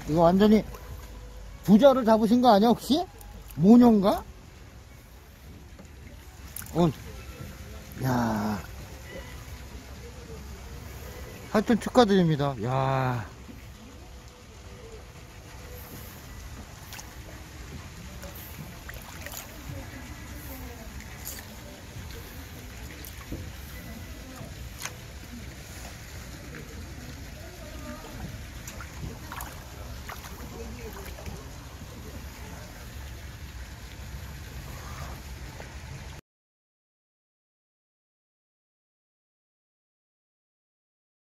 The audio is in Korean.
이거 완전히 부자를 잡으신 거 아니야 혹시? 모녀인가? 야, 하여튼 축하드립니다. 야.